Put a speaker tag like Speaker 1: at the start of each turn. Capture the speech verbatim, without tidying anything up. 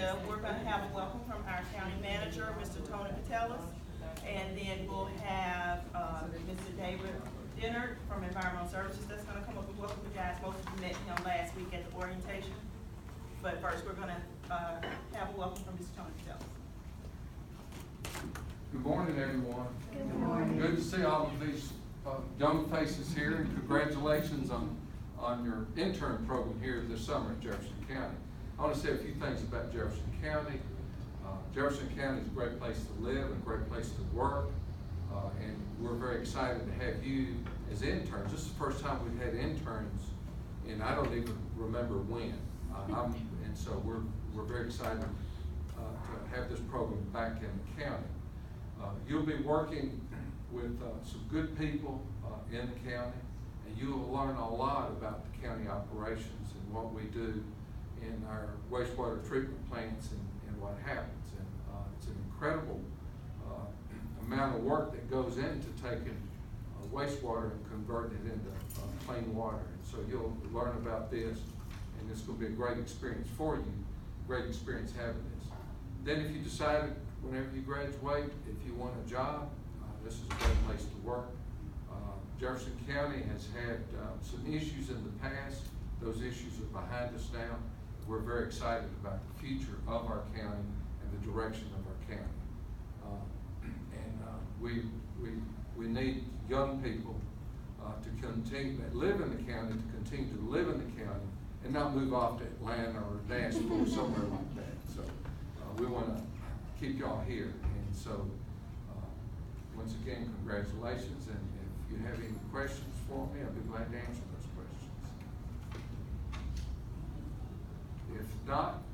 Speaker 1: agenda, we're gonna have a welcome from our county manager, Mister Tony Patelis. And then we'll have, uh, Mister David Dennard from Environmental Services that's gonna come up and welcome you guys. Most of you met him last week at the orientation. But first, we're gonna, uh, have a welcome from Mister Tony Patelis.
Speaker 2: Good morning, everyone.
Speaker 3: Good morning.
Speaker 2: Good to see all of these uh, young faces here, and congratulations on, on your intern program here this summer in Jefferson County. I want to say a few things about Jefferson County. Uh, Jefferson County is a great place to live and a great place to work, uh, and we're very excited to have you as interns. This is the first time we've had interns, and I don't even remember when. Uh, I'm, and so we're, we're very excited uh, to have this program back in the county. Uh, you'll be working with uh, some good people uh, in the county, and you will learn a lot about the county operations and what we do in our wastewater treatment plants and, and what happens. And uh, it's an incredible uh, amount of work that goes into taking uh, wastewater and converting it into uh, clean water. And so you'll learn about this, and it's going to be a great experience for you, great experience having this. Then if you decide whenever you graduate, if you want a job, uh, this is a great place to work. Uh, Jefferson County has had uh, some issues in the past. Those issues are behind us now. We're very excited about the future of our county and the direction of our county. Uh, and uh, we, we, we need young people uh, to continue, that live in the county, to continue to live in the county and not move off to Atlanta or Nashville or somewhere like that. So uh, we want to keep y'all here. And so uh, once again, congratulations. And if you have any questions for me, I'll be glad to answer those questions. If not,